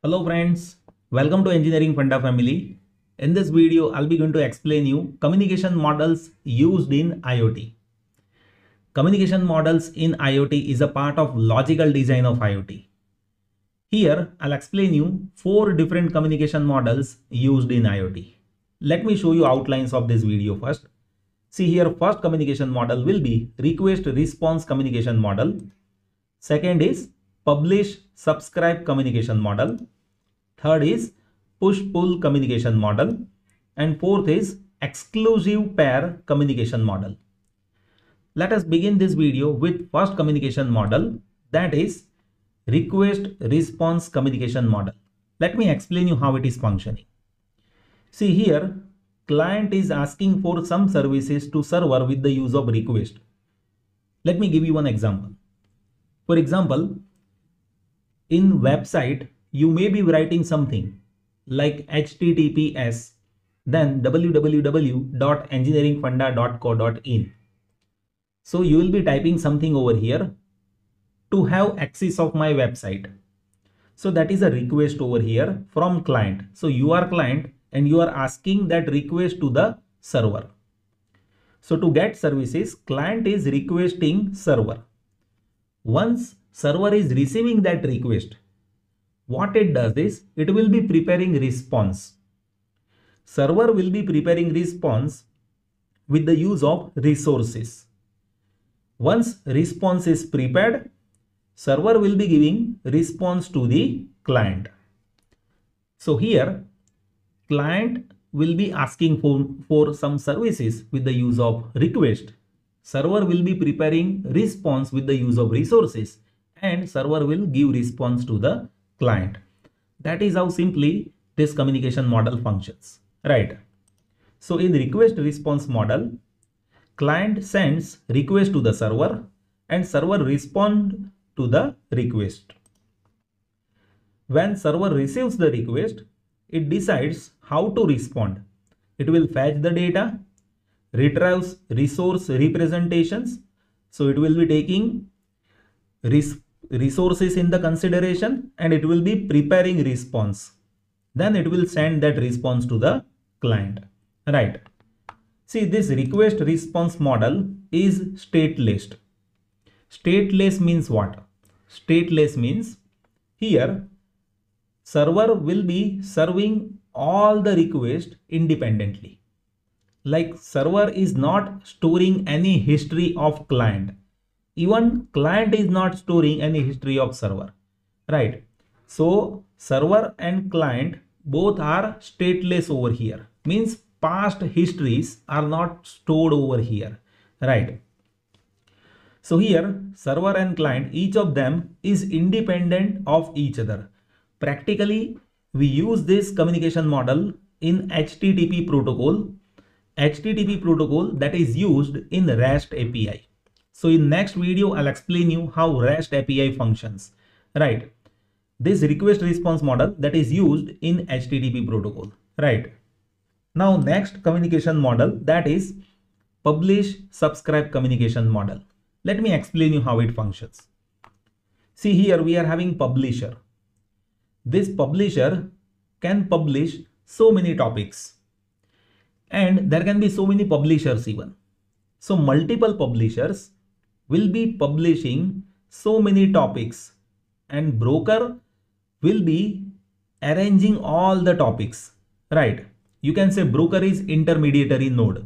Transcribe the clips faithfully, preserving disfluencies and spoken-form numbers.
Hello friends, welcome to Engineering Funda family. In this video, I'll be going to explain you communication models used in IoT. Communication models in IoT is a part of logical design of IoT. Here, I'll explain you four different communication models used in IoT. Let me show you outlines of this video first. See here, first communication model will be request response communication model. Second is publish subscribe communication model. Third is push-pull communication model, and fourth is exclusive pair communication model. Let us begin this video with first communication model, that is request response communication model. Let me explain you how it is functioning. See here, client is asking for some services to server with the use of request. Let me give you one example. For example, in website, you may be writing something like H T T P S, then w w w dot engineering funda dot co dot in. So you will be typing something over here to have access of my website. So that is a request over here from client. So you are client and you are asking that request to the server. So to get services, client is requesting server. Once server is receiving that request, what it does is it will be preparing response. Server will be preparing response with the use of resources. Once response is prepared, server will be giving response to the client. So here, client will be asking for, for some services with the use of request. Server will be preparing response with the use of resources, and server will give response to the client. That is how simply this communication model functions, right? So in request response model, client sends request to the server and server respond to the request. When server receives the request, it decides how to respond. It will fetch the data, retrieves resource representations. So it will be taking res resources in the consideration and it will be preparing response. Then it will send that response to the client, right? See, this request response model is stateless. Stateless means what? Stateless means here server will be serving all the requests independently. Like server is not storing any history of client. Even client is not storing any history of server, right? So server and client both are stateless over here. Means past histories are not stored over here, right? So here server and client, each of them is independent of each other. Practically, we use this communication model in H T T P protocol. H T T P protocol that is used in REST A P I. So in next video, I'll explain you how REST A P I functions, right? This request response model that is used in H T T P protocol, right? Now next communication model, that is publish subscribe communication model. Let me explain you how it functions. See here we are having publisher. This publisher can publish so many topics, and there can be so many publishers even. So multiple publishers will be publishing so many topics, and broker will be arranging all the topics, right? You can say broker is intermediary node.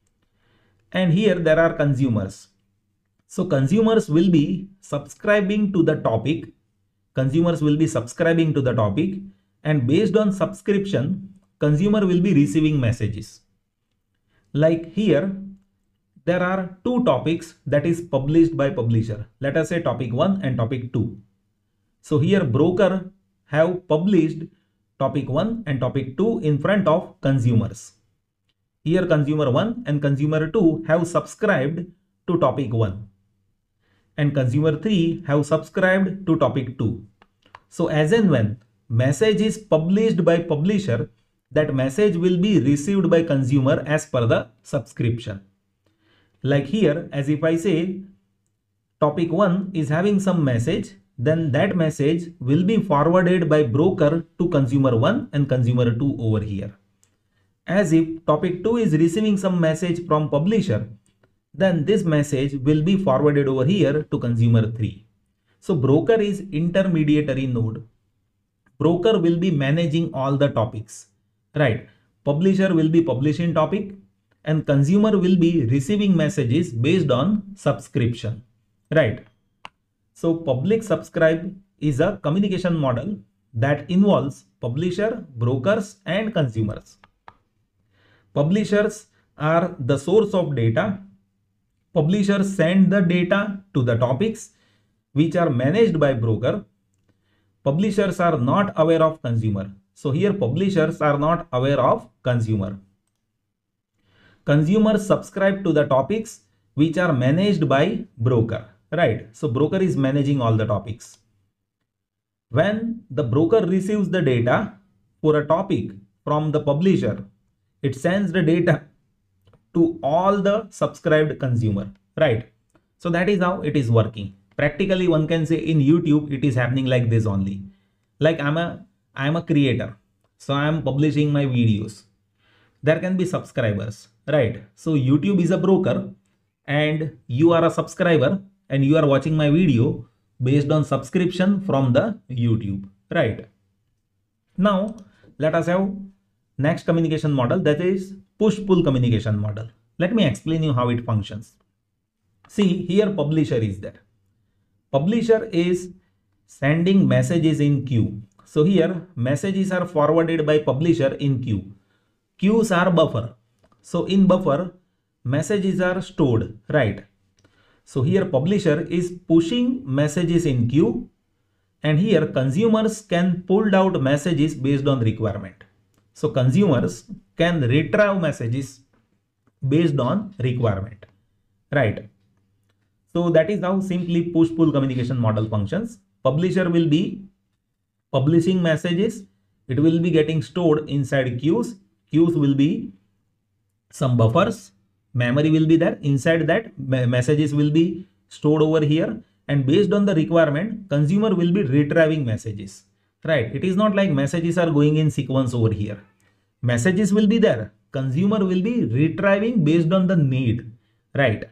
And here there are consumers. So consumers will be subscribing to the topic. Consumers will be subscribing to the topic, and based on subscription, consumer will be receiving messages. Like here, there are two topics that is published by publisher. Let us say topic one and topic two. So here broker have published topic one and topic two in front of consumers. Here consumer one and consumer two have subscribed to topic one, and consumer three have subscribed to topic two. So as and when message is published by publisher, that message will be received by consumer as per the subscription. Like here, as if I say topic one is having some message then that message will be forwarded by broker to consumer one and consumer two over here. As if topic two is receiving some message from publisher, then this message will be forwarded over here to consumer three. So broker is intermediary node. Broker will be managing all the topics, right? Publisher will be publishing topic and consumer will be receiving messages based on subscription, right? So public subscribe is a communication model that involves publisher, brokers and consumers. Publishers are the source of data. Publishers send the data to the topics which are managed by broker. Publishers are not aware of consumer. So here publishers are not aware of consumer. Consumers subscribe to the topics which are managed by broker, right? So broker is managing all the topics. When the broker receives the data for a topic from the publisher, it sends the data to all the subscribed consumer, right? So that is how it is working. Practically one can say in YouTube it is happening like this only. Like I'm a I'm a creator, so I am publishing my videos. There can be subscribers, right? So YouTube is a broker and you are a subscriber and you are watching my video based on subscription from the YouTube, right? Now let us have next communication model, that is push-pull communication model. Let me explain you how it functions. See, here publisher is there. Publisher is sending messages in queue. So here messages are forwarded by publisher in queue. Queues are buffer. So in buffer messages are stored, right? So here publisher is pushing messages in queue and here consumers can pull out messages based on requirement. So consumers can retrieve messages based on requirement, right? So that is how simply push-pull communication model functions. Publisher will be publishing messages. It will be getting stored inside queues. Queues will be some buffers. Memory will be there. Inside that messages will be stored over here. And based on the requirement, consumer will be retrieving messages, right? It is not like messages are going in sequence over here. Messages will be there. Consumer will be retrieving based on the need, right?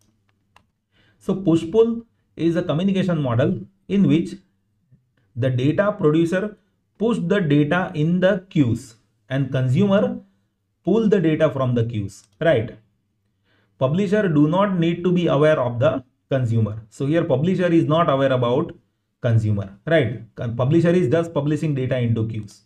So push-pull is a communication model in which the data producer push the data in the queues and consumer pull the data from the queues, right? Publisher do not need to be aware of the consumer. So here publisher is not aware about consumer, right? Publisher is just publishing data into queues.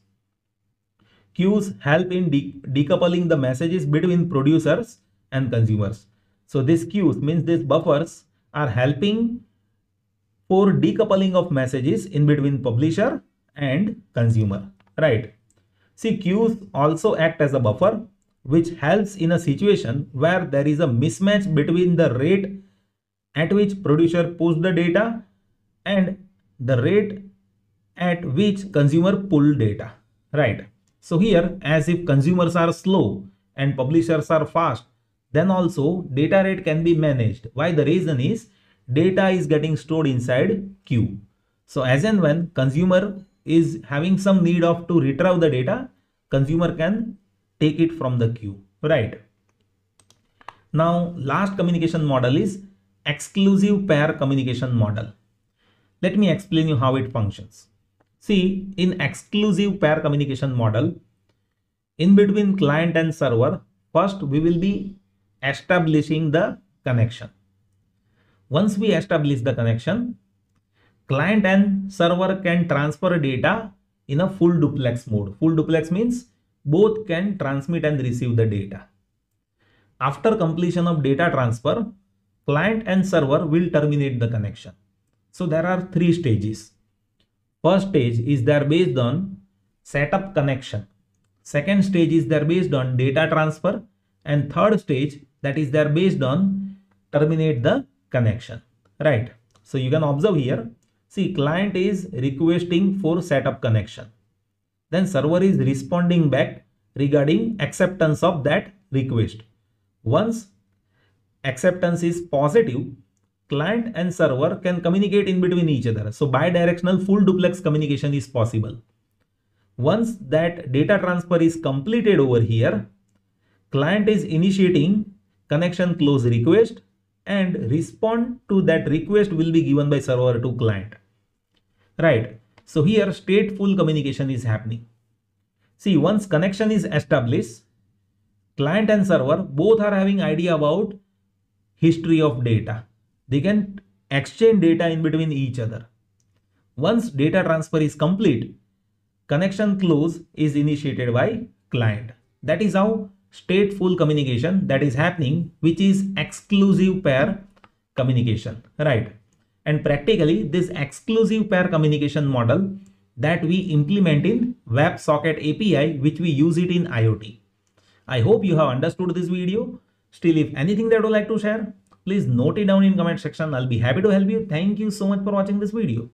Queues help in de decoupling the messages between producers and consumers. So this queues means these buffers are helping for decoupling of messages in between publisher and consumer, right? See, queues also act as a buffer which helps in a situation where there is a mismatch between the rate at which producer pushed the data and the rate at which consumer pull data, right? So here, as if consumers are slow and publishers are fast, then also data rate can be managed. Why? The reason is data is getting stored inside queue. So as and when consumer is having some need of to retrieve the data, consumer can take it from the queue, right? Now last communication model is exclusive pair communication model. Let me explain you how it functions. See, in exclusive pair communication model, in between client and server, first we will be establishing the connection. Once we establish the connection, client and server can transfer data in a full duplex mode. Full duplex means both can transmit and receive the data. After completion of data transfer, client and server will terminate the connection. So there are three stages. First stage is there based on setup connection. Second stage is there based on data transfer. And third stage, that is there based on terminate the connection, right? So you can observe here, see, client is requesting for setup connection. Then server is responding back regarding acceptance of that request. Once acceptance is positive, client and server can communicate in between each other. So bidirectional full duplex communication is possible. Once that data transfer is completed over here, client is initiating connection close request and respond to that request will be given by server to client. Right. So here stateful communication is happening. See, once connection is established, client and server both are having idea about history of data. They can exchange data in between each other. Once data transfer is complete, connection close is initiated by client. That is how stateful communication that is happening, which is exclusive pair communication, right? And practically this exclusive pair communication model that we implement in WebSocket A P I, which we use it in IoT. I hope you have understood this video. Still, if anything that you would like to share, please note it down in comment section. I'll be happy to help you. Thank you so much for watching this video.